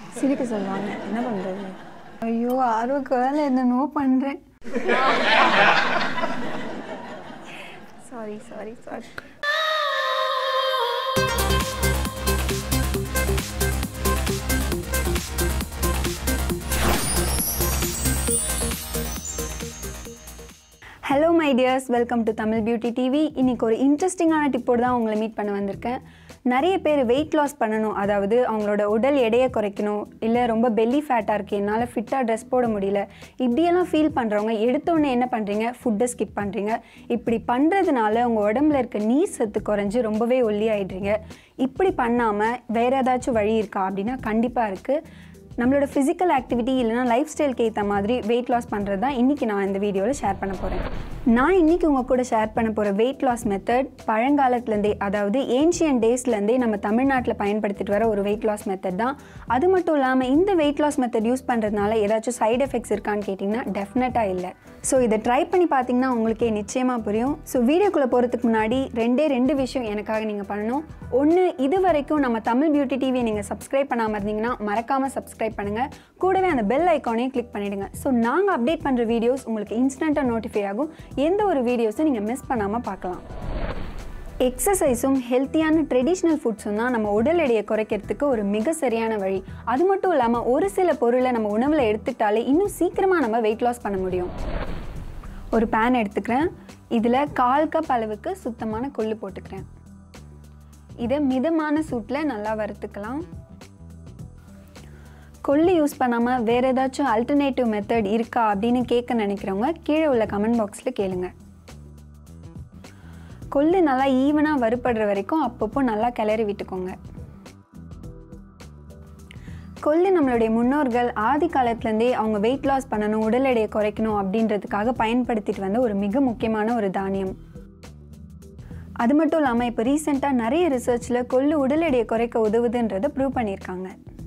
சிரிக்க சொல்லுவாங்க. என்ன பண்ணுறது? ஐயோ ஆர்வக்கு வேலை என்னென்னோ பண்ணுறேன். Sorry. Hello my dears, welcome to Tamil beauty TV. இன்றைக்கி ஒரு இன்ட்ரெஸ்டிங்கான டிப்போடு தான் உங்களை மீட் பண்ண வந்திருக்கேன். நிறைய பேர் வெயிட் லாஸ் பண்ணணும், அதாவது அவங்களோட உடல் எடையை குறைக்கணும், இல்லை ரொம்ப பெல்லி ஃபேட்டாக இருக்குது, என்னால் ஃபிட்டாக ட்ரெஸ் போட முடியல, இப்படியெல்லாம் ஃபீல் பண்ணுறவங்க எடுத்தோடனே என்ன பண்ணுறீங்க? ஃபுட்டை ஸ்கிப் பண்ணுறீங்க. இப்படி பண்ணுறதுனால உங்கள் உடம்புல இருக்க நீர் சத்து குறைஞ்சி ரொம்பவே ஒல்லி ஆகிடுறீங்க. இப்படி பண்ணாமல் வேறு ஏதாச்சும் வழி இருக்கா அப்படின்னா கண்டிப்பாக இருக்குது. நம்மளோட ஃபிசிக்கல் ஆக்டிவிட்டி இல்லைனா லைஃப் ஸ்டைலுக்கு ஏற்ற மாதிரி வெயிட் லாஸ் பண்ணுறது தான் இன்றைக்கி நான் இந்த வீடியோவில் ஷேர் பண்ண போகிறேன். நான் இன்றைக்கி உங்கள் கூட ஷேர் பண்ண போகிற வெயிட் லாஸ் மெத்தட் பழங்காலத்துலேருந்தே, அதாவது ஏன்ஷியன்ட் டேஸ்லேருந்தே நம்ம தமிழ்நாட்டில் பயன்படுத்திட்டு வர ஒரு வெயிட் லாஸ் மெத்தட் தான். அது மட்டும் இல்லாமல் இந்த வெயிட் லாஸ் மெத்தட் யூஸ் பண்ணுறதுனால ஏதாச்சும் சைடு எஃபெக்ட்ஸ் இருக்கான்னு கேட்டிங்கன்னா டெஃபினட்டாக இல்லை. ஸோ இதை ட்ரை பண்ணி பார்த்தீங்கன்னா உங்களுக்கே நிச்சயமாக புரியும். ஸோ வீடியோக்குள்ளே போகிறதுக்கு முன்னாடி ரெண்டு விஷயம் எனக்காக நீங்கள் பண்ணணும். ஒன்று, இது வரைக்கும் நம்ம தமிழ் பியூட்டி டிவியை நீங்கள் சப்ஸ்கிரைப் பண்ணாமல் இருந்தீங்கன்னா மறக்காமல் சப்ஸ்கிரைப் பண்ணுங்கள். கூடவே அந்த பெல் ஐக்கானையும் கிளிக் பண்ணிவிடுங்க. ஸோ நாங்கள் அப்டேட் பண்ணுற வீடியோஸ் உங்களுக்கு இன்ஸ்டண்ட்டாக நோட்டிஃபை ஆகும். எந்த ஒரு வீடியோஸும் நீங்கள் மிஸ் பண்ணாமல் பார்க்கலாம். எக்ஸசைஸும் ஹெல்த்தியான ட்ரெடிஷ்னல் ஃபுட்ஸும் தான் நம்ம உடல் எடையை குறைக்கிறதுக்கு ஒரு மிக சரியான வழி. அது மட்டும் இல்லாமல் ஒரு சில பொருளை நம்ம உணவில் எடுத்துக்கிட்டாலே இன்னும் சீக்கிரமாக நம்ம வெயிட் லாஸ் பண்ண முடியும். ஒரு பேன் எடுத்துக்கிறேன். இதில் 1/4 கப் அளவுக்கு சுத்தமான கொள்ளு போட்டுக்கிறேன். இதை மிதமான சூட்டில் நல்லா வறுத்துக்கலாம். கொள்ளு யூஸ் பண்ணாமல் வேறு ஏதாச்சும் அல்டர்னேட்டிவ் மெத்தட் இருக்கா அப்படின்னு கேட்க நினைக்கிறவங்க கீழே உள்ள கமெண்ட் பாக்ஸில் கேளுங்க. கொள்ளு நல்லா ஈவனாக வறுபடுற வரைக்கும் அப்பப்போ நல்லா கிளறி விட்டுக்கோங்க. கொள்ளு நம்மளுடைய முன்னோர்கள் ஆதி காலத்துலேருந்தே அவங்க வெயிட் லாஸ் பண்ணணும், உடல் எடையை குறைக்கணும் அப்படின்றதுக்காக பயன்படுத்திட்டு வந்த ஒரு மிக முக்கியமான ஒரு தானியம். அது மட்டும் இல்லாமல் இப்போ ரீசெண்டாக நிறைய ரிசர்ச்சில் கொள்ளு உடல் எடையை குறைக்க உதவுதுன்றதை ப்ரூவ் பண்ணியிருக்காங்க.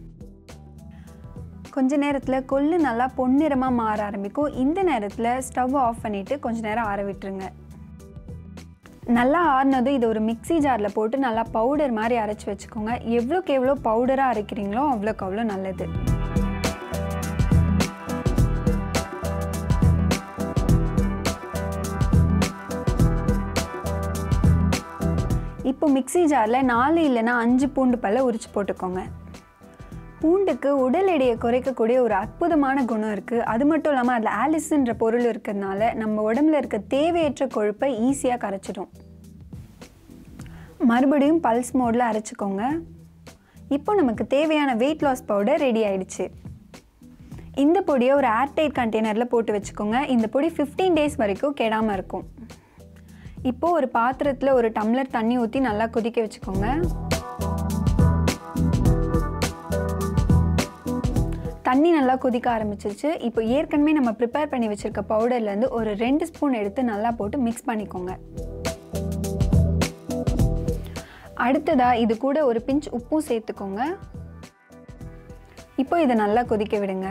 கொஞ்ச நேரத்தில் கொள்ளு நல்லா பொன்னிறமாக மாற ஆரம்பிக்கும். இந்த நேரத்தில் ஸ்டவ் ஆஃப் பண்ணிவிட்டு கொஞ்ச நேரம் ஆற விட்டுருங்க. நல்லா ஆறினதும் இதை ஒரு மிக்ஸி ஜாரில் போட்டு நல்லா பவுடர் மாதிரி அரைச்சி வச்சுக்கோங்க. எவ்வளோக்கு எவ்வளோ பவுடராக அரைக்கிறீங்களோ அவ்வளோக்கு அவ்வளோ நல்லது. இப்போ மிக்ஸி ஜாரில் 4 இல்லைனா 5 பூண்டு பல்லை உரிச்சு போட்டுக்கோங்க. பூண்டுக்கு உடல் எடையை குறைக்கக்கூடிய ஒரு அற்புதமான குணம் இருக்குது. அது மட்டும் இல்லாமல் அதில் ஆலிஸ்ன்ற பொருள் இருக்கிறதுனால நம்ம உடம்புல இருக்க தேவையற்ற கொழுப்பை ஈஸியாக கரைச்சிடும். மறுபடியும் பல்ஸ் மோடில் அரைச்சிக்கோங்க. இப்போ நமக்கு தேவையான வெயிட் லாஸ் பவுடர் ரெடி ஆயிடுச்சு. இந்த பொடியை ஒரு ஏர்டைட் கண்டெய்னரில் போட்டு வச்சுக்கோங்க. இந்த பொடி 15 டேஸ் வரைக்கும் கெடாமல் இருக்கும். இப்போது ஒரு பாத்திரத்தில் ஒரு டம்ளர் தண்ணி ஊற்றி நல்லா கொதிக்க வச்சுக்கோங்க. தண்ணி நல்லா கொதிக்க ஆரம்பிச்சிருச்சு. இப்போ ஏற்கனவே நம்ம ப்ரிப்பேர் பண்ணி வச்சுருக்க பவுடர்லேருந்து ஒரு 2 ஸ்பூன் எடுத்து நல்லா போட்டு மிக்ஸ் பண்ணிக்கோங்க. அடுத்ததாக இது கூட ஒரு பிஞ்ச் உப்பும் சேர்த்துக்கோங்க. இப்போ இதை நல்லா கொதிக்க விடுங்க.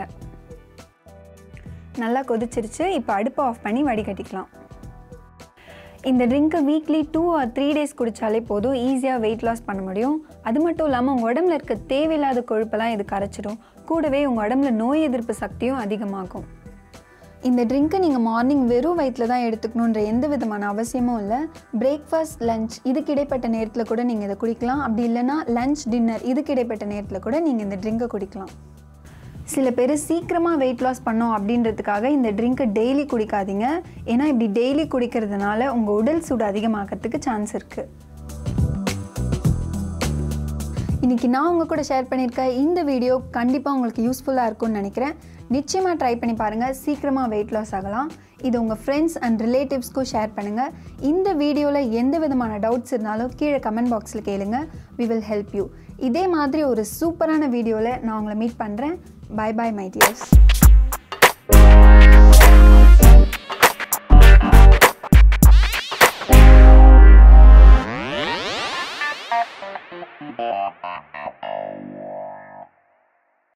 நல்லா கொதிச்சிருச்சு. இப்போ அடுப்பை ஆஃப் பண்ணி வடிகட்டிக்கலாம். இந்த ட்ரிங்க்கை வீக்லி 2 or 3 டேஸ் குடித்தாலே போதும், ஈஸியாக வெயிட் லாஸ் பண்ண முடியும். அது மட்டும் இல்லாமல் உங்கள் உடம்புல இருக்க தேவையில்லாத கொழுப்பெல்லாம் இது கரைச்சிடும். கூடவே உங்கள் உடம்புல நோய் எதிர்ப்பு சக்தியும் அதிகமாகும். இந்த ட்ரிங்க்கை நீங்கள் மார்னிங் வெறும் வயிற்றில் தான் எடுத்துக்கணுன்ற எந்த விதமான அவசியமும் இல்லை. பிரேக்ஃபாஸ்ட், லஞ்ச் இதுக்கு இடைப்பட்ட நேரத்தில் கூட நீங்கள் இதை குடிக்கலாம். அப்படி இல்லைனா லஞ்ச், டின்னர் இதுக்கு இடைப்பட்ட நேரத்தில் கூட நீங்கள் இந்த ட்ரிங்க்கை குடிக்கலாம். சில பேர் சீக்கிரமாக வெயிட் லாஸ் பண்ணோம் அப்படின்றதுக்காக இந்த ட்ரிங்க்கை டெய்லி குடிக்காதீங்க. ஏன்னா இப்படி டெய்லி குடிக்கிறதுனால உங்கள் உடல் சூடு அதிகமாகிறதுக்கு சான்ஸ் இருக்குது. இன்றைக்கி நான் உங்கள் கூட ஷேர் பண்ணியிருக்க இந்த வீடியோ கண்டிப்பாக உங்களுக்கு யூஸ்ஃபுல்லாக இருக்கும்னு நினைக்கிறேன். நிச்சயமாக ட்ரை பண்ணி பாருங்கள். சீக்கிரமாக வெயிட் லாஸ் ஆகலாம். இது உங்கள் ஃப்ரெண்ட்ஸ் அண்ட் ரிலேட்டிவ்ஸ்க்கும் ஷேர் பண்ணுங்கள். இந்த வீடியோவில் எந்த விதமான டவுட்ஸ் இருந்தாலும் கீழே கமெண்ட் பாக்ஸில் கேளுங்க. We will help you. இதே மாதிரி ஒரு சூப்பரான வீடியோவில் நான் உங்களை மீட் பண்ணுறேன். Bye bye my dears.